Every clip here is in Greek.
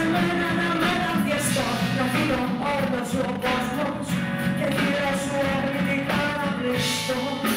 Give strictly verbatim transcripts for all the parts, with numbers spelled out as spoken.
σε μένα να μεταφιεστώ, να φύγω όλος ο κόσμος και γύρω σου αρνητικά να πληστώ.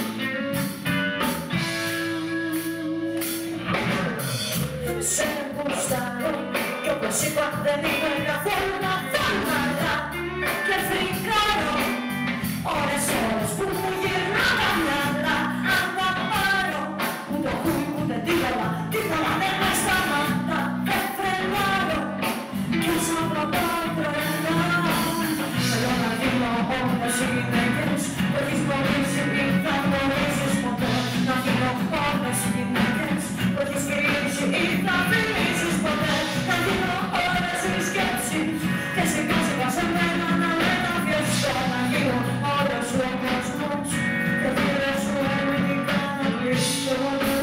Σε γουστάρω κι όπως είπα δεν είμαι καθόλου να θαύματα και φρικάρω ώρες ώρες που μου γυρνά τα μυαλά. Αν τα πάρω ούτε χούι ούτε τίποτα, τίποτα δεν με σταματά. Δεν φρενάρω κι σαν προπάω τρελά. Θέλω να γίνω όλες οι γυναίκες που έχεις γνωρίσει ή θα γνωρίσεις ποτέ. Να γίνω όλες οι γυναίκες που έχεις γυρίσει ή θα φιλήσεις ποτέ. Να γίνω όλες οι σκέψεις και σιγά σιγά σε μένα να μεταφιεστώ. Να γίνω όλος ο κόσμος και γύρω σου αρνητικά να πληστώ.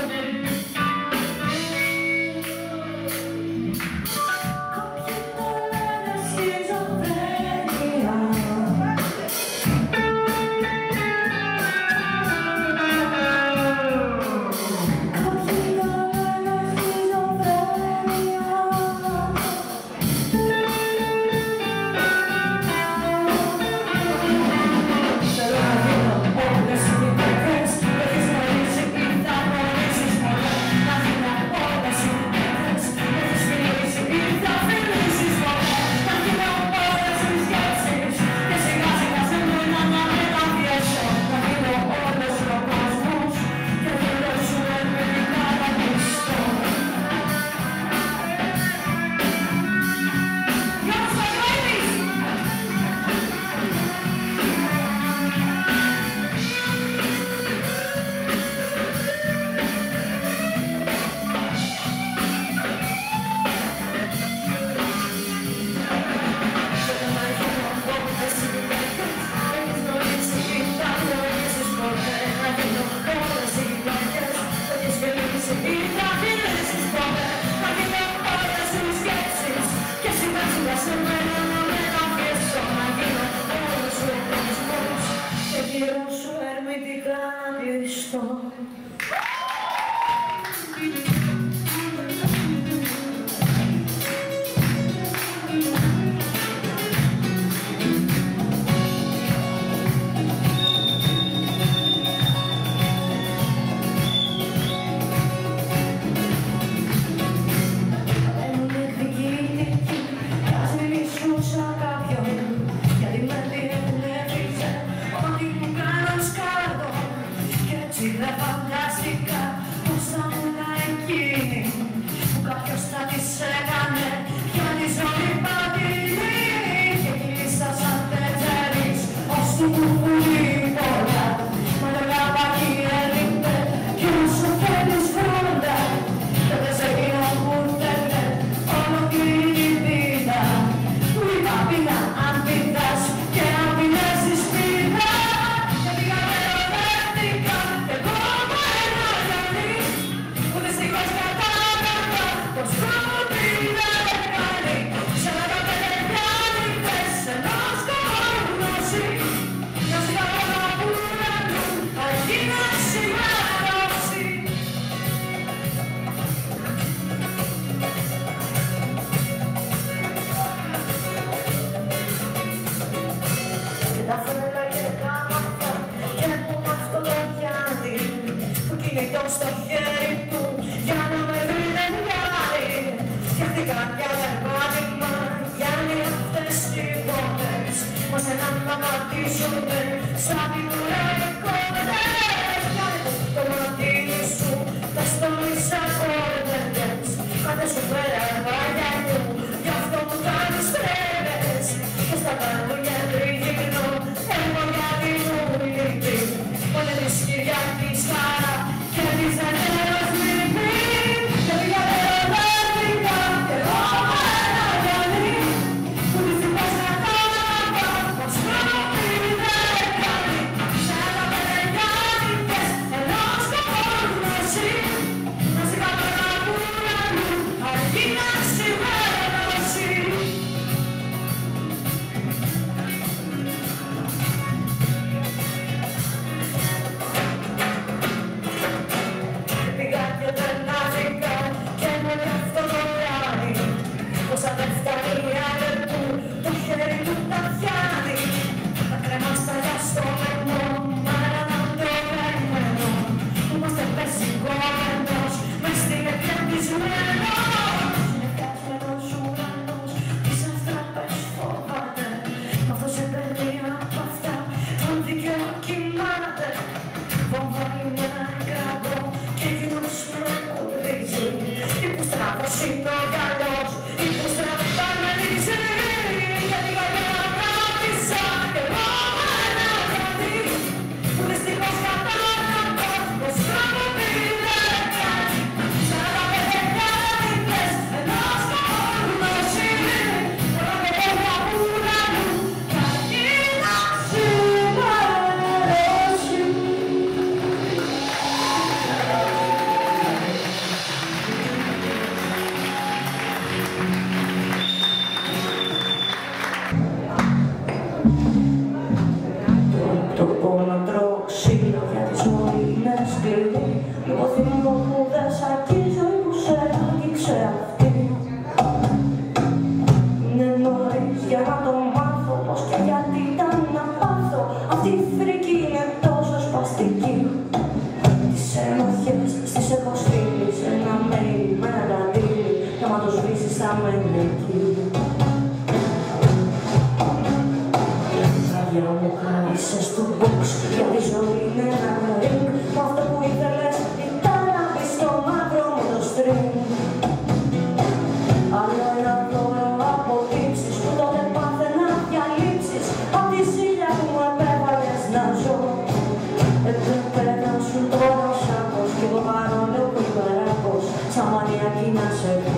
Κάποιοι το λένε σχιζοφρένεια, κάποιοι το λένε σχιζοφρένεια. Θέλω να γίνω όλες οι γυναίκες που έχεις γνωρίσει ή θα γνωρίσεις ποτέ. Να γίνω όλες οι γυναίκες που έχεις φιλήσει ή θα φιλήσεις ποτέ. Να γίνω όλες οι σκέψεις και σιγά σιγά σε μένα να μεταφιέσω. Να γίνω όλος ο κόσμος και γύρω σου αρνητικά να πληστώ. Γιώργος Παγώνης! Θέλω να γίνω όλες οι γυναίκες που έχεις γνωρίσει ή θα γνωρίσεις ποτέ. Να γίνω όλες οι γυναίκες που έχεις φιλήσει ή θα φιλήσεις ποτέ. Να γίνω όλες οι σκέψεις και σιγά σιγά σε μένα να μεταφιεστώ. Να γίνω όλος ο κόσμος και γύρω σου ερμητικά να κλειστώ. Δεν είναι εκδικητική, ας μιλήσω κάποιον, γιατί με διενέφησε ότι μου κάνω σκάρδο. Κι έτσι δεν φαντάστηκα πως θα ήμουν εκείνη που κάποιος θα της έκανε πια τη ζωή πατήρη. Και κλείστα σαν τετζέρις ως του κουκουλί πολλά. Μα το καπάκι έλειπε κι όσο θέλεις φρόντα. Και δεν σε γίνω ούτε ολοκλήρη πίτα που είπα πίνα αν πίτας και αν πεινέσεις πίτα. Γιατί κατερωτεύτηκα κι εγώ από ένα γιαννί που δυστυχώς κατάλαβα πως πρώτη δεν κάνει. Σε δεκαπέντε νύχτες ενός κορνώσει μιας γαλάνα που ουρανού αρκεί να σημερώσει. Και τα φρέλα και τα μαθά και που μ' αυτό το πιάνει που κυνηγώ στο χέρι του για να με βρει δεν κάνει. Φτιάχτηκαν για περπάτημα Γιάννη αυτές οι πόρτες μας έναν να ματίζονται σαν πινουραϊκότες. Κάνε το μαντίλι σου τα στόλισα κόρτες. Κάτε σου πέρα βάγια μου γι' αυτό που κάνεις τρέλες. Και στα καρδούλια τριγυρνώ εγώ για την ουλική. Όλη της Κυριακής χαρά και της ενέρας λυπή. Και διαδεδεύτηκα κι εγώ από ένα γιαννί που δυστυχώς κατάλαβα πως πρώτη δεν κάνει. Σε δεκαπέντε νύχτες ενός κορνώσει μιας γαλάνα που ουρανού αρκεί να σημερώσει. εκεί. Τραγιά μου χάρισες του box, γιατί η ζωή είναι ένα ring. Μ' αυτό που ήθελες ήταν να μπεις στο μαύρο μου το string. Άλλο ένα δώρο από τύψεις που τότε πάθαινα διαλύψεις. Απ' τη ζήλια που μου επέβαλες να ζω. Έπρεπε να σου τώρα σάκος κι εγώ παρόλο που είμαι ράκος, σαν μανιακή να σε